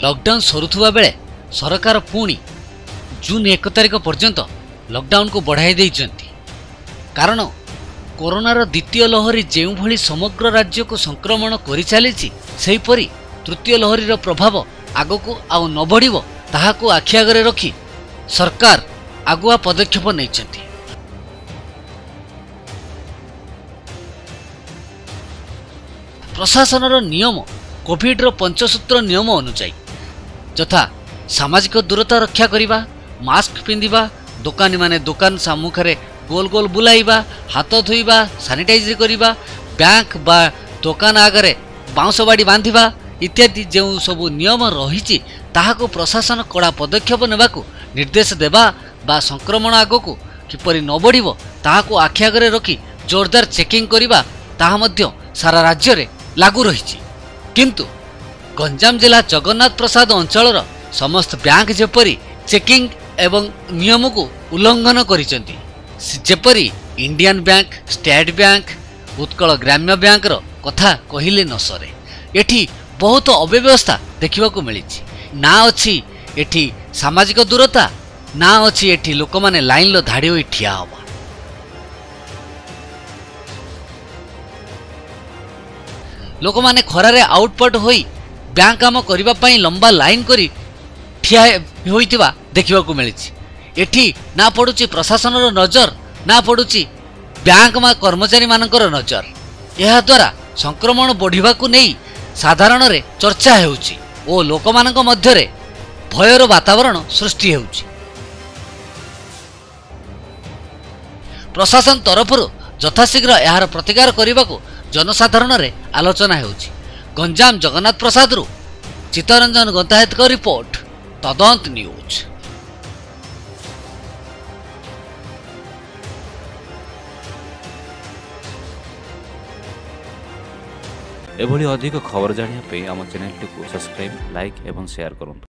Lockdown सरुवा बेले सरकार पुणी जून 1 तारिख पर्यंत लॉकडाउन को बढ़ाई देइचंती। कारण कोरोनार द्वितीय लहरी जो भली समग्र राज्य को संक्रमण करि चलीछि सेहीपरि तृतीय लहरीर प्रभाव आगको आउ न बढ़िबो ताहाको आखि आगरे रखी सरकार आगुआ पदक्षेप नैचंती। प्रशासनर नियम कोविड पंचसूत्र नियम अनुसार यथा सामाजिक दूरता रक्षा करिबा, मास्क पिंधिबा, दुकानी माने दुकान सम्मुखरे गोल गोल बुलाइबा, हाथ धोइबा, सानिटाइज करिबा, बैंक बा दुकान आगरे बाउंस बाड़ी बांधिबा इत्यादि जो सबु नियम रही ताहाको प्रशासन कड़ा पदक्षेप नेबाकू निर्देश देबा बा संक्रमण आगको किपरि न बढ़िबो ताहाको आखि आगरे रखी जोरदार चेकिंग करिबा ताहा मध्य सारा राज्य रे लागू रही। किंतु गंजाम जिला जगन्नाथ प्रसाद अंचलर समस्त बैंक जेपरी चेकिंग एवं नियम को उल्लंघन करिसेंती, जेपरी Indian bank, state bank, Utkal Gramya bank रो कथा कहिले न सरे। एठी बहुत अव्यवस्था देखिबा को मिली, ना अछि एठी सामाजिक दूरता, ना अछि एठी लोक माने लाइन लो धाड़ी होई ठिया हबा। लोक माने खरारे आउटपट होई बैंक काम करिबा पई लंबा लाइन करी ठिया होइतिबा देखिबा को मिली। एठी ना पडुची प्रशासनर नजर, ना पडुची बैंक मा कर्मचारी मानकर नजर। यह द्वारा संक्रमण बढ़िबा को नै साधारण रे चर्चा हेउची ओ लोक मानक मध्य रे भयर वातावरण सृष्टि हेउची। प्रशासन तरफरु यथाशीघ्र यार प्रतिकार करने को जनसाधारण रे आलोचना हेउची। गंजाम जगन्नाथ प्रसाद रु चित्तरंजन गंतायत का रिपोर्ट, तदंत न्यूज। एभली अधिक खबर जानिया पे आम चैनल को सब्सक्राइब, लाइक एवं शेयर करूँ।